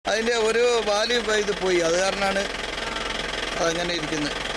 അതിൻ്റെ ഒരു വാല് ഇത് പോയി, അത് കാരണമാണ് അതങ്ങനെ ഇരിക്കുന്നത്.